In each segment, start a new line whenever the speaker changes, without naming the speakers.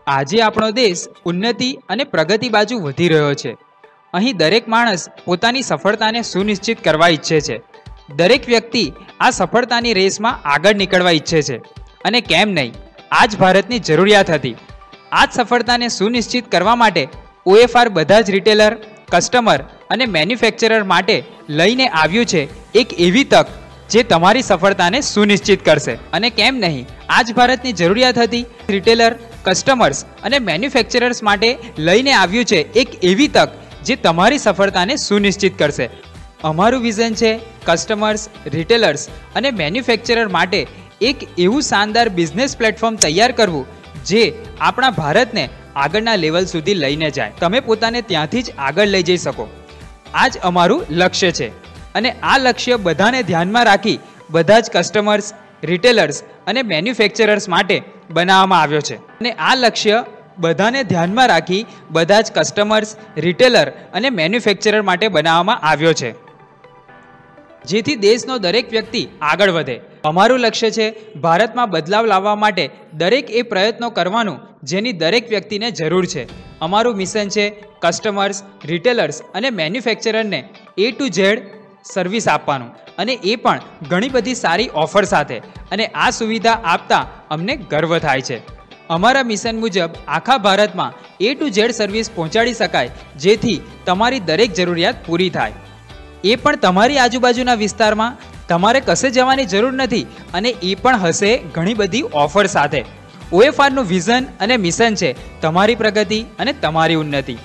આજે આપણો દેશ ઉન્નતિ અને પ્રગતિ બાજુ વધી રહ્યો છે. અહીં દરેક માણસ પોતાની સફળતાને સુનિશ્ચિત કરવા ઈચ્છે છે. દરેક વ્યક્તિ આ સફળતાની રેસમાં આગળ નીકળવા ઈચ્છે છે. અને કેમ નહીં, આ જ ભારતની જરૂરિયાત હતી. આ જ સફળતાને સુનિશ્ચિત કરવા માટે OFR બધા જ રિટેલર, કસ્ટમર અને મેન્યુફેક્ચરર માટે લઈને આવ્યું છે એક એવી તક જે તમારી સફળતાને સુનિશ્ચિત કરશે. અને કેમ નહીં, આ જ ભારતની જરૂરિયાત હતી. રિટેલર, કસ્ટમર્સ અને મેન્યુફેક્ચરર્સ માટે લઈને આવ્યું છે એક એવી તક જે તમારી સફળતાને સુનિશ્ચિત કરશે. અમારું વિઝન છે કસ્ટમર્સ, રિટેલર્સ અને મેન્યુફેક્ચરર માટે એક એવું શાનદાર બિઝનેસ પ્લેટફોર્મ તૈયાર કરવું જે આપણા ભારતને આગળના લેવલ સુધી લઈને જાય. તમે પોતાને ત્યાંથી જ આગળ લઈ જઈ શકો. આ જ અમારું લક્ષ્ય છે. અને આ લક્ષ્ય બધાને ધ્યાનમાં રાખી બધા જ કસ્ટમર્સ, રિટેલર્સ અને મેન્યુફેક્ચરર્સ માટે બનાવવામાં આવ્યો છે. અને આ લક્ષ્ય બધાને ધ્યાનમાં રાખી બધા જ કસ્ટમર્સ, રિટેલર અને મેન્યુફેક્ચરર માટે બનાવવામાં આવ્યો છે જેથી દેશનો દરેક વ્યક્તિ આગળ વધે. અમારું લક્ષ્ય છે ભારતમાં બદલાવ લાવવા માટે દરેક એ પ્રયત્નો કરવાનું જેની દરેક વ્યક્તિને જરૂર છે. અમારું મિશન છે કસ્ટમર્સ, રિટેલર્સ અને મેન્યુફેક્ચરરને A to Z સર્વિસ આપવાનું, અને એ પણ ઘણી બધી સારી ઓફર સાથે. અને આ સુવિધા આપતા અમને ગર્વ થાય છે. અમારા મિશન મુજબ આખા ભારતમાં A to Z સર્વિસ પહોંચાડી શકાય જેથી તમારી દરેક જરૂરિયાત પૂરી થાય. એ પણ તમારી આજુબાજુના વિસ્તારમાં. તમારે કશે જવાની જરૂર નથી, અને એ પણ હશે ઘણી બધી ઓફર સાથે. OFRનું વિઝન અને મિશન છે તમારી પ્રગતિ અને તમારી ઉન્નતિ.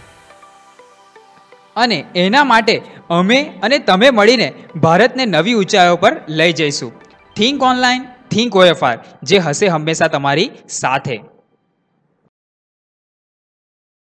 અને એના માટે અમે અને તમે મળીને ભારતને નવી ઊંચાઈઓ પર લઈ જઈશું. થિંક ઓનલાઈન, થિંક OFR, જે હશે હંમેશા તમારી સાથે.